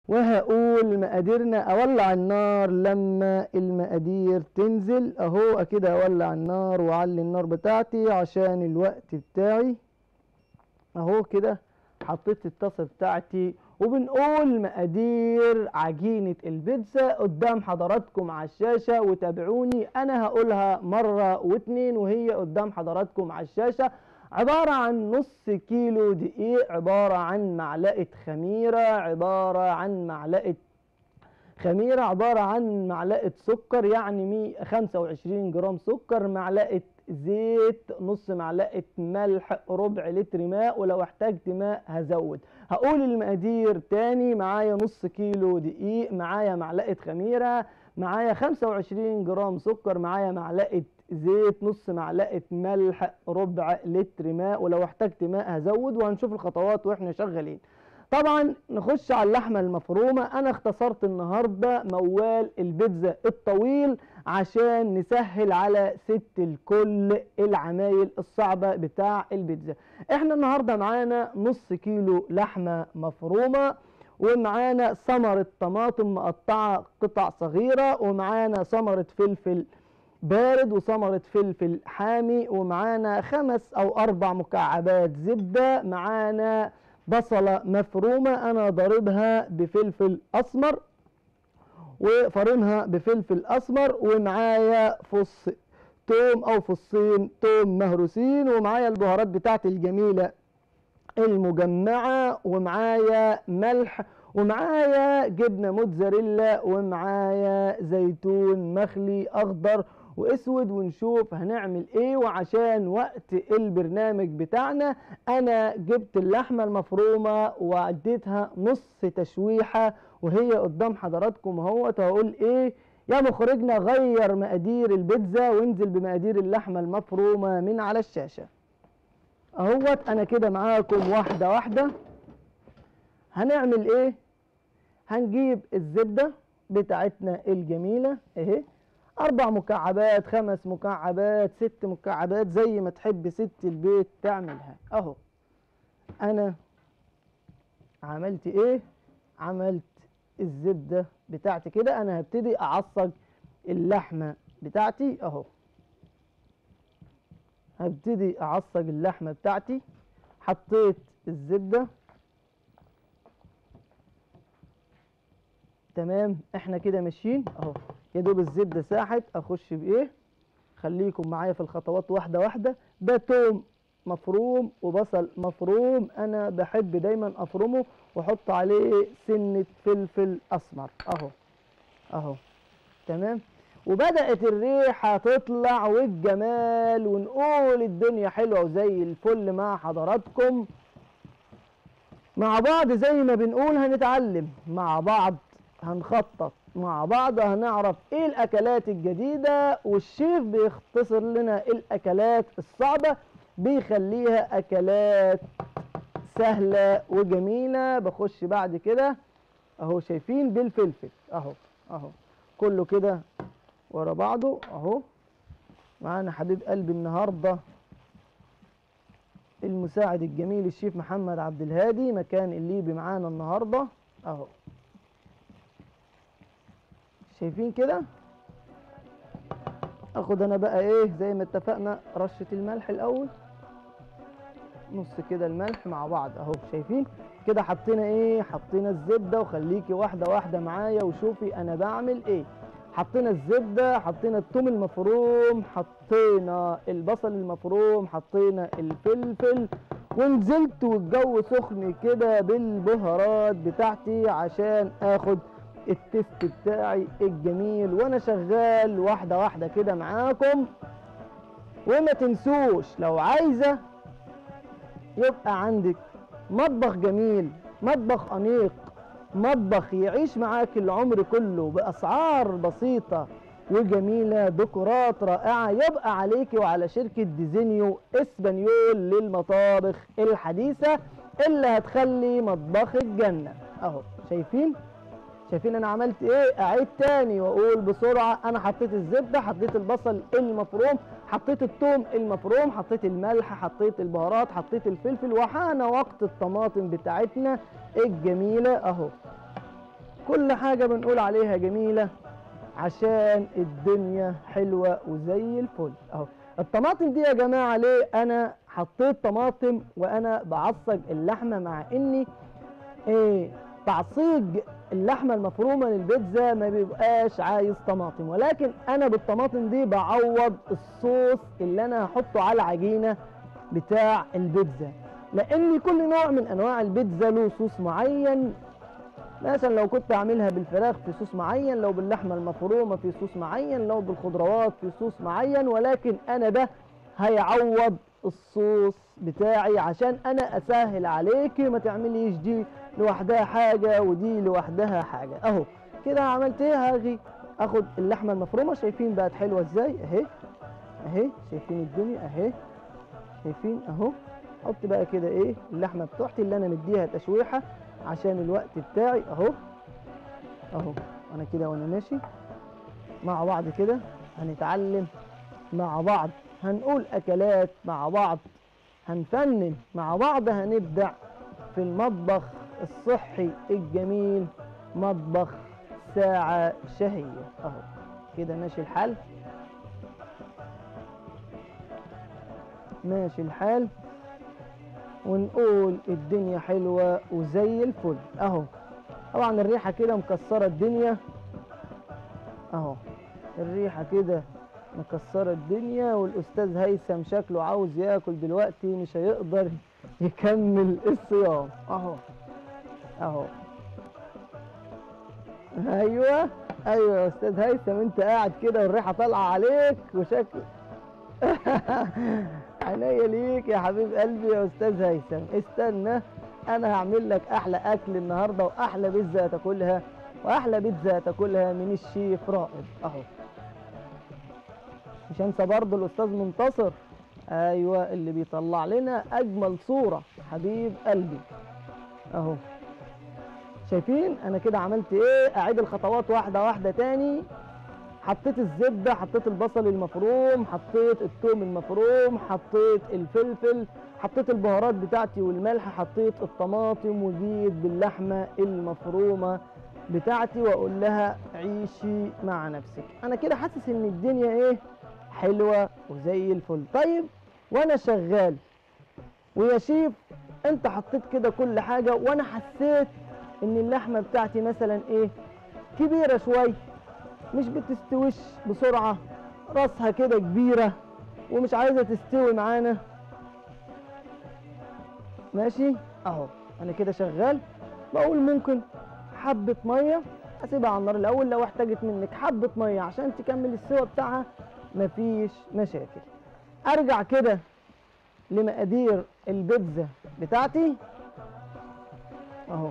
وهقول مقاديرنا. اولع النار لما المقادير تنزل اهو. اكيد اولع النار واعلي النار بتاعتي عشان الوقت بتاعي اهو كده. حطيت الطاسه بتاعتي وبنقول مقادير عجينه البيتزا قدام حضراتكم على الشاشه، وتابعوني انا هقولها مره واتنين وهي قدام حضراتكم على الشاشه. عباره عن نص كيلو دقيق، عباره عن معلقه خميره، عباره عن عباره عن معلقه سكر يعني 125 جرام سكر، معلقه زيت، نص معلقه ملح، ربع لتر ماء، ولو احتجت ماء هزود. هقول المقادير تاني. معايا نص كيلو دقيق، معايا معلقه خميره، معايا 25 جرام سكر، معايا معلقه زيت، نص معلقه ملح، ربع لتر ماء، ولو احتجت ماء هزود. وهنشوف الخطوات واحنا شغالين. طبعا نخش على اللحمه المفرومه. انا اختصرت النهارده موال البيتزا الطويل عشان نسهل على ست الكل العمايل الصعبه بتاع البيتزا. احنا النهارده معانا نص كيلو لحمه مفرومه، ومعانا ثمره طماطم مقطعه قطع صغيره، ومعانا ثمره فلفل بارد، وثمره فلفل حامي، ومعانا 5 أو 4 مكعبات زبده، معانا بصلة مفرومة أنا ضاربها بفلفل أسمر وفرمها بفلفل أسمر، ومعايا فص توم أو فصين توم مهروسين، ومعايا البهارات بتاعتي الجميلة المجمعة، ومعايا ملح، ومعايا جبنة موتزاريلا، ومعايا زيتون مخلي أخضر واسود. ونشوف هنعمل ايه. وعشان وقت البرنامج بتاعنا انا جبت اللحمة المفرومة واديتها نص تشويحة وهي قدام حضراتكم اهوت. هقول ايه يا مخرجنا؟ غير مقادير البيتزا وانزل بمقادير اللحمة المفرومة من على الشاشة اهوت. انا كده معاكم واحدة واحدة. هنعمل ايه؟ هنجيب الزبدة بتاعتنا الجميلة اهي، 4 مكعبات، 5 مكعبات، 6 مكعبات، زي ما تحب ست البيت تعملها اهو. انا عملت ايه؟ عملت الزبدة بتاعتي كده. انا هبتدي اعصج اللحمة بتاعتي اهو. هبتدي اعصج اللحمة بتاعتي. حطيت الزبدة تمام. احنا كده ماشيين اهو. يا دوب الزبدة ساحت اخش بايه؟ خليكم معايا في الخطوات واحدة واحدة. ده توم مفروم وبصل مفروم، انا بحب دايما افرمه واحط عليه سنة فلفل اسمر اهو اهو تمام. وبدأت الريحة تطلع والجمال، ونقول الدنيا حلوة وزي الفل مع حضراتكم. مع بعض زي ما بنقول هنتعلم مع بعض، هنخطط مع بعض، هنعرف ايه الاكلات الجديدة، والشيف بيختصر لنا الاكلات الصعبة بيخليها اكلات سهلة وجميلة. بخش بعد كده اهو، شايفين بالفلفل اهو اهو كله كده ورا بعضه اهو. معانا حبيب قلبي النهارده المساعد الجميل الشيف محمد عبد الهادي مكان الليبي معانا النهارده اهو. شايفين كده؟ اخد انا بقى ايه زي ما اتفقنا رشة الملح الاول، نص كده الملح مع بعض اهو. شايفين كده؟ حطينا ايه؟ حطينا الزبدة. وخليكي واحدة واحدة معايا وشوفي انا بعمل ايه. حطينا الزبدة، حطينا الثوم المفروم، حطينا البصل المفروم، حطينا الفلفل، ونزلت والجو سخن كده بالبهارات بتاعتي عشان اخد التست بتاعي الجميل وانا شغال واحدة واحدة كده معاكم. وما تنسوش لو عايزة يبقى عندك مطبخ جميل، مطبخ أنيق، مطبخ يعيش معاك العمر كله بأسعار بسيطة وجميلة، ديكورات رائعة، يبقى عليكي وعلى شركة ديزينيو اسبانيول للمطابخ الحديثة اللي هتخلي مطبخك جنة اهو. شايفين؟ شايفين انا عملت ايه؟ اعيد تاني واقول بسرعه. انا حطيت الزبده، حطيت البصل المفروم، حطيت الثوم المفروم، حطيت الملح، حطيت البهارات، حطيت الفلفل، وحان وقت الطماطم بتاعتنا الجميله اهو. كل حاجة بنقول عليها جميلة عشان الدنيا حلوة وزي الفل اهو. الطماطم دي يا جماعة ليه انا حطيت طماطم وانا بعصج اللحمة؟ مع اني تعصيج اللحمة المفرومة للبيتزا ما بيبقاش عايز طماطم، ولكن انا بالطماطم دي بعوض الصوص اللي انا هحطه على العجينة بتاع البيتزا، لان كل نوع من انواع البيتزا له صوص معين. مثلا لو كنت اعملها بالفراخ في صوص معين، لو باللحمه المفرومه في صوص معين، لو بالخضروات في صوص معين، ولكن انا ده هيعوض الصوص بتاعي عشان انا اسهل عليكي ما تعمليش دي لوحدها حاجه ودي لوحدها حاجه. اهو كده عملت ايه؟ هاجي اخد اللحمه المفرومه، شايفين بقت حلوه ازاي اهي اهي، شايفين الدنيا اهي، شايفين اهو. احط بقى كده ايه اللحمه بتاعتي اللي انا مديها تشويحه عشان الوقت بتاعي اهو اهو. انا كده وانا ماشي مع بعض كده هنتعلم مع بعض، هنقول اكلات مع بعض، هنفنن مع بعض، هنبدع في المطبخ الصحي الجميل، مطبخ ساعة شهية اهو. كده ماشي الحال، ماشي الحال، ونقول الدنيا حلوة وزي الفل اهو. طبعا الريحة كده مكسرة الدنيا اهو، الريحة كده مكسرة الدنيا، والاستاذ هيثم شكله عاوز ياكل دلوقتي، مش هيقدر يكمل الصيام اهو اهو. ايوه ايوه يا استاذ هيثم، انت قاعد كده والريحة طالعة عليك وشكل عينيا ليك يا حبيب قلبي يا استاذ هيثم. استنى انا هعمل لك احلى اكل النهارده، واحلى بيتزا تاكلها، واحلى بيتزا تاكلها من الشيف رائد اهو. مش هنسى برضه الاستاذ منتصر، ايوه اللي بيطلع لنا اجمل صوره، حبيب قلبي اهو. شايفين انا كده عملت ايه؟ اعيد الخطوات واحده واحده تاني. حطيت الزبده، حطيت البصل المفروم، حطيت الثوم المفروم، حطيت الفلفل، حطيت البهارات بتاعتي والملح، حطيت الطماطم، وجيت باللحمه المفرومه بتاعتي واقول لها عيشي مع نفسك. انا كده حاسس ان الدنيا ايه حلوه وزي الفل. طيب وانا شغال ويا شيف انت حطيت كده كل حاجه، وانا حسيت ان اللحمه بتاعتي مثلا ايه كبيره شويه، مش بتستويش بسرعه، راسها كده كبيره ومش عايزه تستوي معانا، ماشي اهو. انا كده شغال بقول ممكن حبه ميه اسيبها على النار الاول، لو احتاجت منك حبه ميه عشان تكمل السوا بتاعها مفيش مشاكل. ارجع كده لمقادير البيتزا بتاعتي اهو،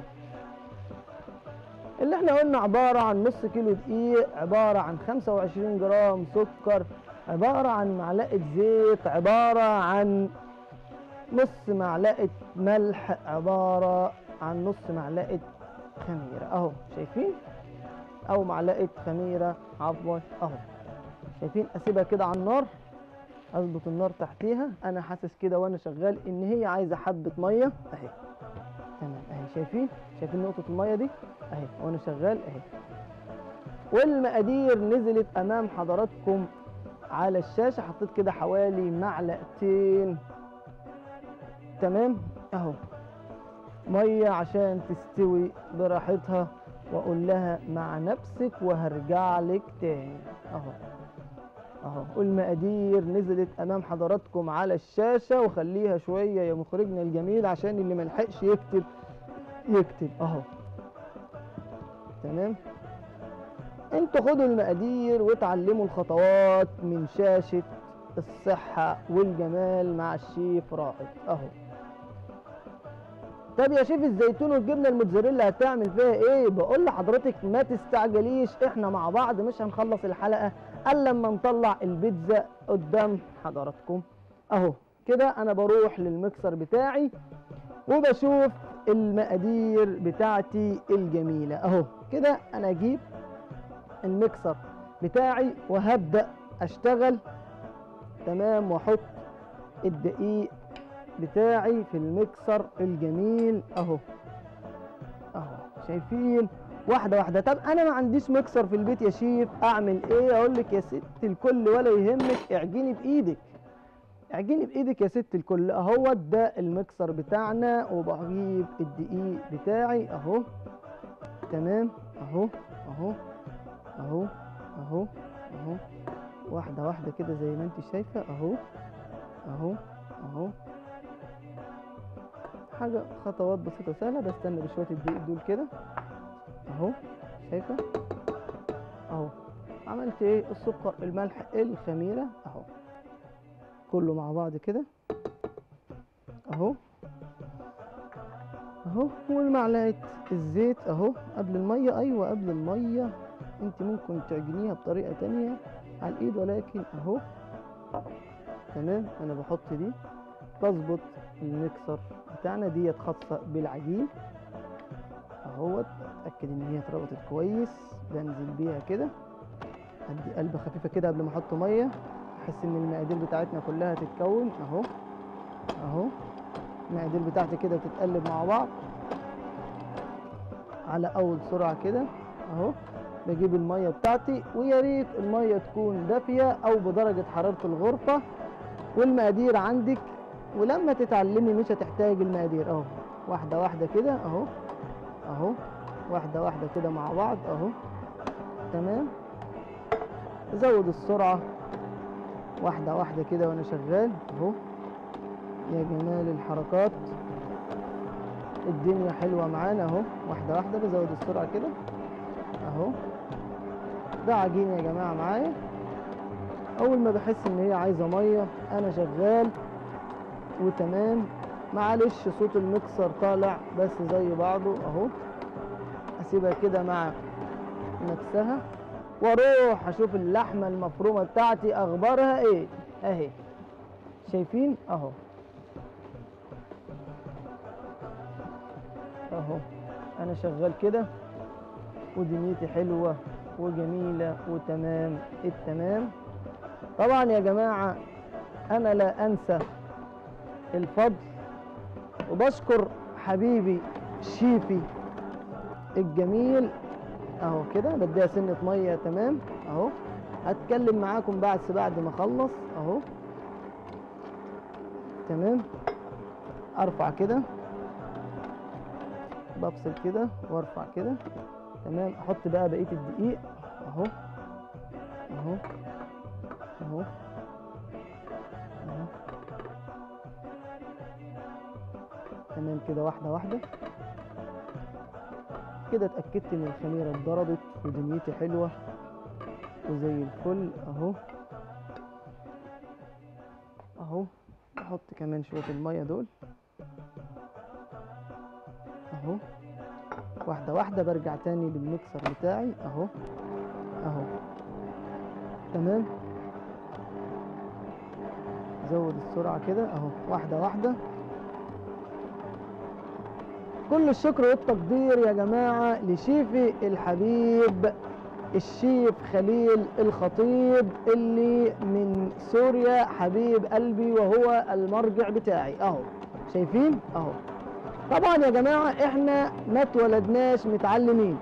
اللي احنا قلنا عبارة عن نص كيلو دقيق، عبارة عن 25 جرام سكر، عبارة عن معلقة زيت، عبارة عن نص معلقة ملح، عبارة عن نص معلقة خميرة اهو، شايفين؟ او معلقة خميرة عفوا اهو، شايفين؟ اسيبها كده على النار، اظبط النار تحتيها. انا حاسس كده وانا شغال ان هي عايزة حبة مية اهي، تمام اهي، شايفين؟ شايفين نقطة المية دي اهي وانا شغال اهي. والمقادير نزلت امام حضراتكم على الشاشة، حطيت كده حوالي معلقتين تمام اهو مية عشان تستوي براحتها، واقول لها مع نفسك وهرجع لك تاني اهو اهو. والمقادير نزلت امام حضراتكم على الشاشة، وخليها شوية يا مخرجنا الجميل عشان اللي ملحقش يكتب اهو، تمام. انتوا خدوا المقادير وتعلموا الخطوات من شاشة الصحة والجمال مع الشيف رائد اهو. طب يا شيف الزيتون والجبنة الموتزاريلا هتعمل فيها ايه؟ بقول لحضرتك ما تستعجليش، احنا مع بعض مش هنخلص الحلقة الا لما نطلع البيتزا قدام حضراتكم اهو. كده انا بروح للمكسر بتاعي وبشوف المقادير بتاعتي الجميلة اهو. كده انا اجيب المكسر بتاعي وهبدأ اشتغل تمام، واحط الدقيق بتاعي في المكسر الجميل اهو اهو، شايفين؟ واحده واحده. طب انا ما عنديش مكسر في البيت يا شيف، اعمل ايه؟ اقول لك يا ست الكل ولا يهمك، اعجني بايدك، اعجني بايدك يا ست الكل. اهو ده المكسر بتاعنا، وبجيب الدقيق بتاعي اهو. تمام اهو اهو اهو اهو اهو، واحده واحده كده زي ما انت شايفه اهو اهو اهو. حاجه خطوات بسيطه سهله. بستنى بشويه الدقيق دول كده اهو، شايفه اهو. عملت ايه؟ السكر، الملح، الخميره اهو، كله مع بعض كده اهو اهو. والمعلقه الزيت اهو قبل الميه. ايوه قبل الميه. انت ممكن تعجنيها بطريقه تانية على الايد، ولكن اهو. تمام. انا بحط دي، بظبط المكسر بتاعنا ديت خاصه بالعجين اهوت. اتاكد ان هي اتربطت كويس. بنزل بيها كده، ادي قلبه خفيفه كده قبل ما احط ميه، احس ان المقادير بتاعتنا كلها تتكون اهو اهو. المقادير بتاعتي كده بتتقلب مع بعض على اول سرعه كده اهو. بجيب الميه بتاعتي، ويا ريت الميه تكون دافيه او بدرجه حراره الغرفه، والمقادير عندك. ولما تتعلمي مش هتحتاج المقادير اهو. واحده واحده كده اهو اهو، واحده واحده كده مع بعض اهو. تمام. ازود السرعه واحده واحده كده وانا شغال اهو. يا جمال الحركات، الدنيا حلوه معانا اهو. واحده واحده بزود السرعه كده اهو. ده عجين يا جماعه معايا. اول ما بحس ان هي عايزه ميه انا شغال وتمام. معلش صوت المكسر طالع بس زي بعضه اهو. اسيبها كده مع نفسها، واروح اشوف اللحمه المفرومه بتاعتي اخبارها ايه اهي. شايفين اهو اهو. انا شغال كده ودنيتي حلوه وجميله وتمام التمام. طبعا يا جماعه انا لا انسى الفضل، وبشكر حبيبي شيفي الجميل اهو. كده بديها سنه ميه تمام اهو. هتكلم معاكم بعد ما اخلص اهو. تمام. ارفع كده، بفصل كده وارفع كده. تمام. احط بقى بقيه الدقيق اهو اهو اهو اهو. تمام كده واحده واحده كده. اتاكدت ان الخميره اتضربت ودنيتي حلوه وزي الفل اهو اهو. احط كمان شويه الميه دول اهو. واحده واحده برجع تاني للمكسر بتاعي اهو اهو. تمام. زود السرعه كده اهو. واحده واحده. كل الشكر والتقدير يا جماعه لشيفي الحبيب الشيف خليل الخطيب اللي من سوريا، حبيب قلبي وهو المرجع بتاعي اهو. شايفين اهو. طبعا يا جماعه احنا ما اتولدناش متعلمين،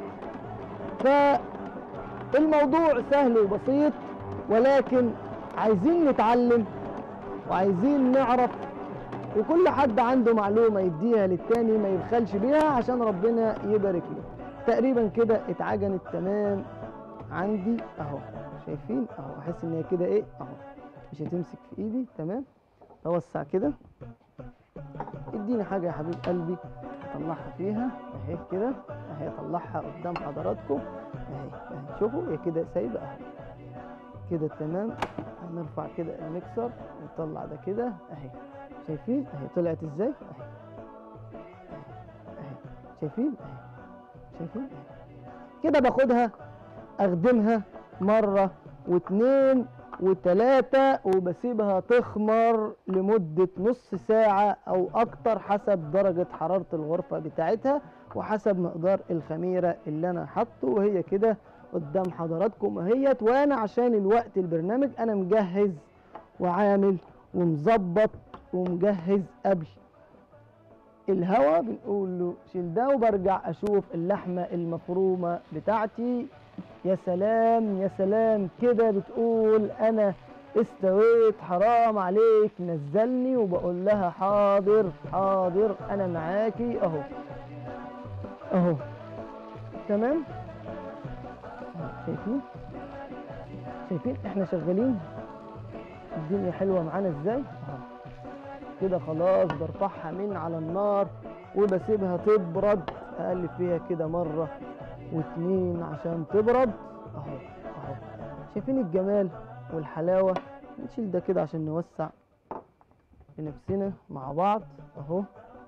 فالموضوع سهل وبسيط، ولكن عايزين نتعلم وعايزين نعرف، وكل حد عنده معلومه يديها للتاني ما يبخلش بيها عشان ربنا يبارك له. تقريبا كده اتعجنت تمام عندي اهو. شايفين اهو. احس ان هي كده ايه اهو، مش هتمسك في ايدي. تمام. اوسع كده. اديني حاجه يا حبيب قلبي اطلعها فيها اهي كده اهي. اطلعها قدام حضراتكم اهي اهي. شوفوا هي كده سايبه اهو كده. تمام. هنرفع كده المكسر ونطلع ده كده اهي. شايفين اهي طلعت ازاي اهي اهي. شايفين اهي. شايفين اهي. كده باخدها اخدمها مرة واتنين وتلاتة، وبسيبها تخمر لمدة نص ساعة او اكتر حسب درجة حرارة الغرفة بتاعتها وحسب مقدار الخميرة اللي انا حاطه. وهي كده قدام حضراتكم اهيت. وانا عشان الوقت البرنامج انا مجهز وعامل ومظبط ومجهز قبل الهواء بنقول له شيل ده، وبرجع اشوف اللحمه المفرومه بتاعتي. يا سلام يا سلام كده، بتقول انا استويت، حرام عليك نزلني، وبقول لها حاضر حاضر انا معاكي اهو اهو. تمام. شايفين شايفين احنا شغالين، الدنيا حلوه معانا ازاي اهو. كده خلاص برفعها من على النار وبسيبها تبرد، اقلب فيها كده مره واتنين عشان تبرد اهو اهو. شايفين الجمال والحلاوه. نشيل ده كده عشان نوسع لنفسنا مع بعض اهو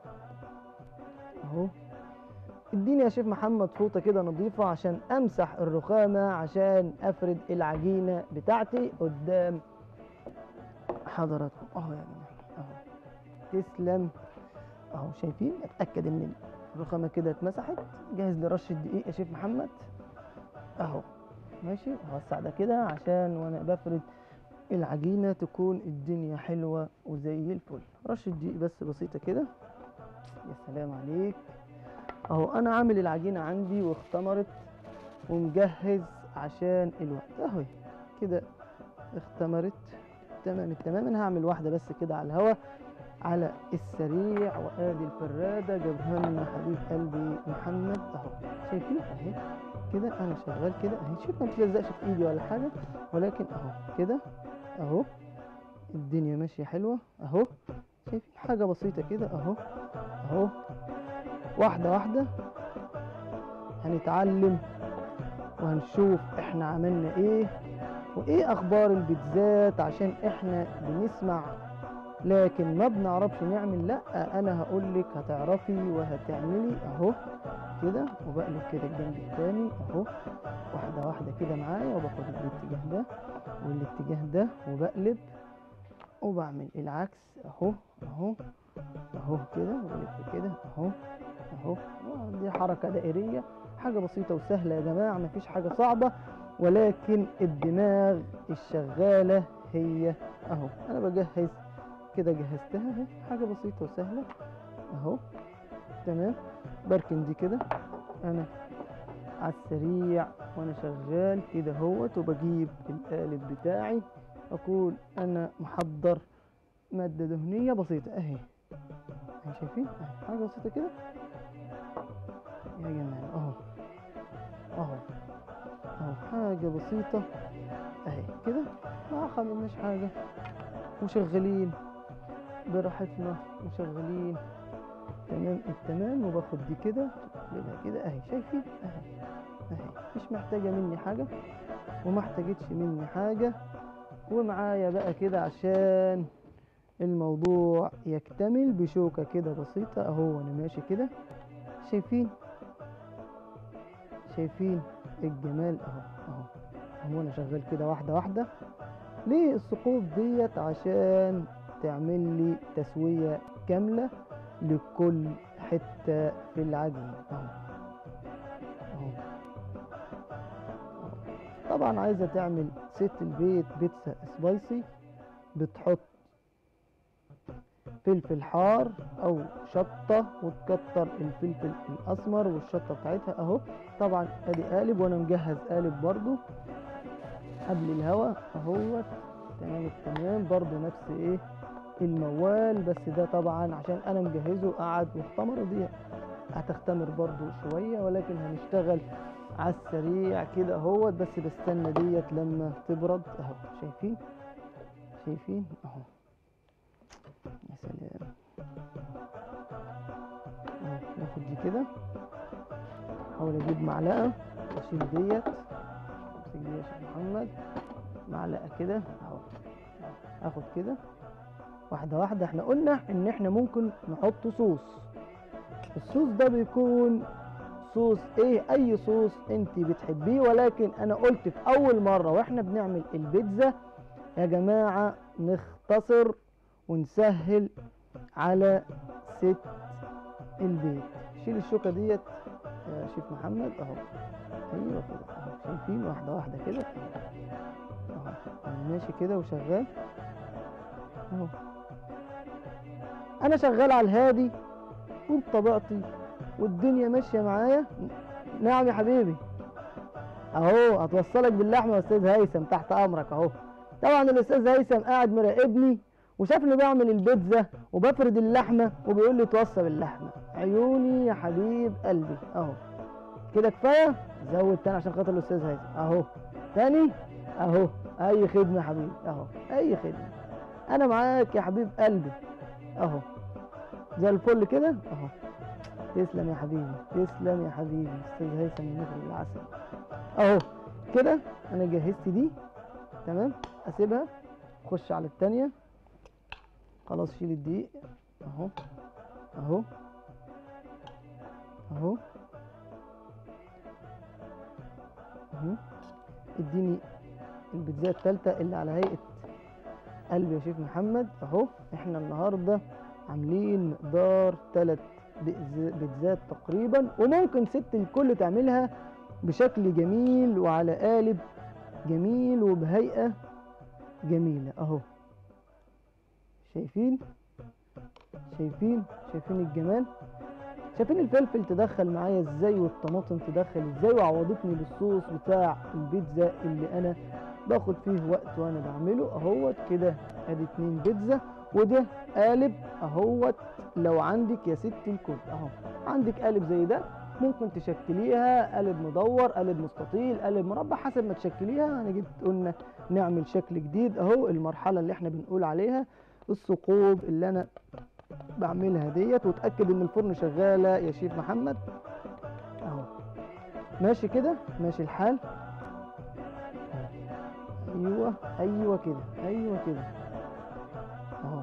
اهو. اديني يا شيف محمد فوطه كده نظيفه عشان امسح الرخامه، عشان افرد العجينه بتاعتي قدام حضراتكم اهو يا جماعه اهو. تسلم اهو. شايفين؟ اتاكد ان الرخامه كده اتمسحت. جاهز لرش الدقيق يا شيف محمد اهو. ماشي. هوسع ده كده عشان وانا بفرد العجينه تكون الدنيا حلوه وزي الفل. رش الدقيق بس بسيطه كده. يا سلام عليك اهو. انا عامل العجينه عندي واختمرت ومجهز عشان الوقت اهو كده اختمرت تمام التمام. انا هعمل واحده بس كده على الهوا على السريع، وادي الفراده جابها لنا حبيب قلبي محمد اهو. شايفين اهي كده انا شغال كده اهي. شوف ما بتلزقش في ايدي ولا حاجه، ولكن اهو كده اهو الدنيا ماشيه حلوه اهو. شايفين حاجه بسيطه كده اهو اهو. واحده واحده هنتعلم وهنشوف احنا عملنا ايه وايه اخبار البيتزات، عشان احنا بنسمع لكن ما بنعرفش نعمل. لا انا هقولك هتعرفي وهتعملي اهو كده. وبقلب كده الجنب التاني اهو واحده واحده كده معايا، وباخد الاتجاه ده والاتجاه ده وبقلب وبعمل العكس اهو اهو اهو كده، وبلف كده اهو اهو. دي حركه دائريه، حاجه بسيطه وسهله يا جماعه، مفيش حاجه صعبه، ولكن الدماغ الشغاله هي اهو. انا بجهز كده، جهزتها اهي، حاجه بسيطه وسهله اهو. تمام. بركن دي كده انا على السريع وانا شغال كده اهوت، وبجيب القالب بتاعي اكون انا محضر ماده دهنيه بسيطه اهي. شايفين اهي حاجه بسيطه كده يا جماعه اهو اهو اهو. حاجه بسيطه اهي كده، ما خليناش حاجه، وشغالين براحتنا وشغالين تمام التمام. وباخد دي كده اقلبها كده اهي. شايفين اهي اهي، مش محتاجه مني حاجه وما احتاجتش مني حاجه. ومعايا بقى كده عشان الموضوع يكتمل بشوكه كده بسيطه اهو وانا ماشي كده. شايفين شايفين الجمال اهو اهو اهو. انا شغال كده واحده واحده. ليه الثقوب ديت؟ عشان تعمل لي تسويه كامله لكل حته في العجين اهو اهو. طبعا عايزه تعمل ست البيت بيتزا سبايسي، بتحط فلفل حار او شطه وتكتر الفلفل الاسمر والشطه بتاعتها اهو. طبعا ادي قالب وانا مجهز قالب برضو قبل الهوا اهوت تمام التمام. برضو نفس ايه الموال، بس ده طبعا عشان انا مجهزه قعد واختمر، ودي هتختمر برضو شويه، ولكن هنشتغل على السريع كده اهوت. بس بستنى ديت لما تبرد اهو. شايفين شايفين اهو. يا سلام اهو. ناخد دي كده، احاول اجيب معلقه واشيل ديت. امسك دي يا شيخ محمد، معلقه كده اهو. اخد كده واحده واحده. احنا قلنا ان احنا ممكن نحط صوص. الصوص ده بيكون صوص ايه؟ اي صوص انت بتحبيه، ولكن انا قلت في اول مره واحنا بنعمل البيتزا يا جماعه نختصر ونسهل على ست البيت. شيل الشوكه ديت يا شيف محمد اهو. ايوه كده اهو. شايفين واحده واحده كده اهو. انا ماشي كده وشغال اهو. انا شغال على الهادي كنت طبيعتي والدنيا ماشيه معايا. نعم يا حبيبي، اهو هتوصلك باللحمه يا استاذ هيثم، تحت امرك اهو. طبعا الاستاذ هيثم قاعد مراقبني وشافني بعمل البيتزا وبفرد اللحمه وبيقول لي توصل اللحمه. عيوني يا حبيب قلبي اهو. كده كفايه، زود تاني عشان خاطر الاستاذ هيثم اهو. تاني اهو. اي خدمه يا حبيبي اهو، اي خدمه، انا معاك يا حبيب قلبي اهو. زي الفل كده اهو. تسلم يا حبيبي، تسلم يا حبيبي استاذ هيثم من مخرج العسل اهو. كده انا جهزت دي تمام، اسيبها اخش على التانية. خلاص شيل الدقيق اهو اهو اهو اهو. اديني البيتزا التالتة اللي على هيئة قلب يا شيف محمد اهو. احنا النهارده عاملين مقدار 3 بيتزات تقريبا، وممكن ست الكل تعملها بشكل جميل وعلى قالب جميل وبهيئة جميلة اهو. شايفين شايفين شايفين الجمال، شايفين الفلفل تدخل معايا ازاي والطماطم تدخل ازاي وعوضتني بالصوص بتاع البيتزا اللي انا باخد فيه وقت وانا بعمله اهوت. كده ادي 2 بيتزا، وده قالب اهوت. لو عندك يا ست الكل اهو، عندك قالب زي ده ممكن تشكليها قالب مدور، قالب مستطيل، قالب مربع، حسب ما تشكليها. انا جبت قلنا نعمل شكل جديد اهو. المرحله اللي احنا بنقول عليها الثقوب اللي انا بعملها ديت، وتاكد ان الفرن شغاله يا شيف محمد اهو. ماشي كده، ماشي الحال. ايوه ايوه كده، ايوه كده اهو.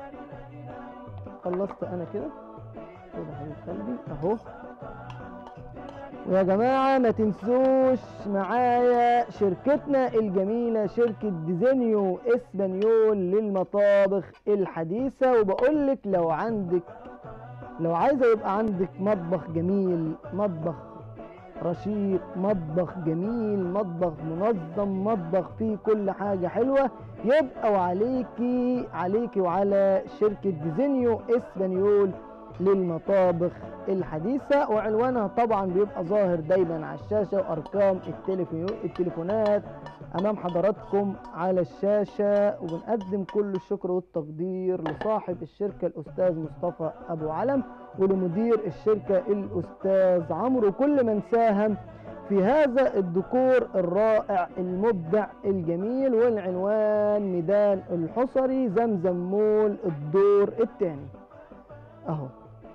خلصت انا كده كده حبيب قلبي اهو. ويا جماعه ما تنسوش معايا شركتنا الجميله، شركه ديزينيو اسبانيول للمطابخ الحديثه. وبقول لك لو عايزه يبقى عندك مطبخ جميل، مطبخ رشيق، مطبخ جميل، مطبخ منظم، مطبخ فيه كل حاجة حلوة، يبقى عليكي وعلى شركة ديزينيو اسبانيول للمطابخ الحديثة. وعنوانها طبعا بيبقى ظاهر دايما على الشاشة، وأرقام التليفونات أمام حضراتكم على الشاشة. وبنقدم كل الشكر والتقدير لصاحب الشركة الأستاذ مصطفى أبو علم، ولمدير الشركة الأستاذ عمرو، وكل من ساهم في هذا الديكور الرائع المبدع الجميل. والعنوان ميدان الحصري، زمزم مول، الدور الثاني اهو.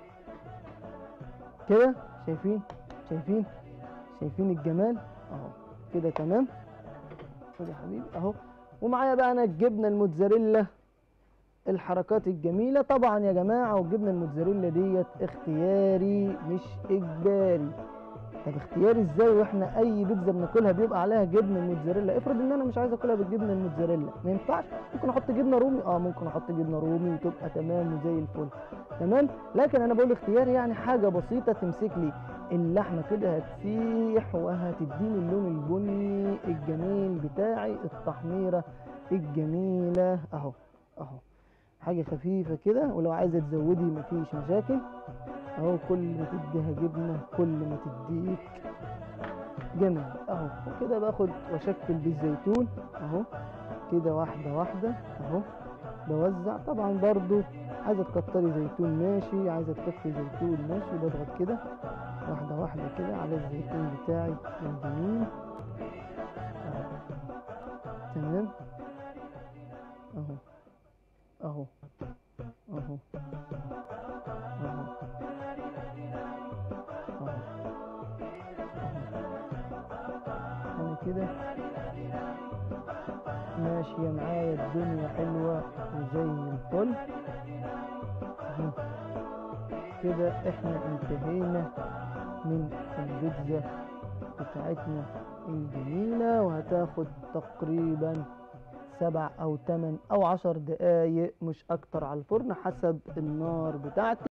كده شايفين شايفين الجمال اهو. كده تمام كده يا حبيبي اهو. ومعايا بقى انا الجبنه الموتزاريلا، الحركات الجميله طبعا يا جماعه. والجبنه الموتزاريلا ديت اختياري مش اجباري. طب اختياري ازاي واحنا اي بيتزا بناكلها بيبقى عليها جبنه موتزاريلا؟ افرض ان انا مش عايز اكلها بالجبنه الموتزاريلا، ما ينفعش؟ ممكن احط جبنه رومي، ممكن احط جبنه رومي وتبقى تمام وزي الفل تمام. لكن انا بقول اختياري يعني حاجه بسيطه تمسك لي اللحمه كده هتسيح وهتديني اللون البني الجميل بتاعي، التحميره الجميله اهو اهو. حاجه خفيفه كده، ولو عايزه تزودي مفيش مشاكل اهو. كل ما تديها جبنه كل ما تديك جمال اهو. وكده باخد واشكل بالزيتون اهو كده واحده واحده اهو. بوزع طبعا برضو، عايزه تكتري زيتون ماشي، عايزه تخفي زيتون ماشي. بضغط كده واحده واحده كده على الزيتون بتاعي الجميل اهو. تمام اهو اهو اهو اهو انا كده ماشيه معايا الدنيا حلوه وزي الفل اهو. كده احنا انتهينا من البيتزا بتاعتنا الجميله، وهتاخد تقريبا 7 أو 8 أو 10 دقايق مش اكتر على الفرن حسب النار بتاعتي.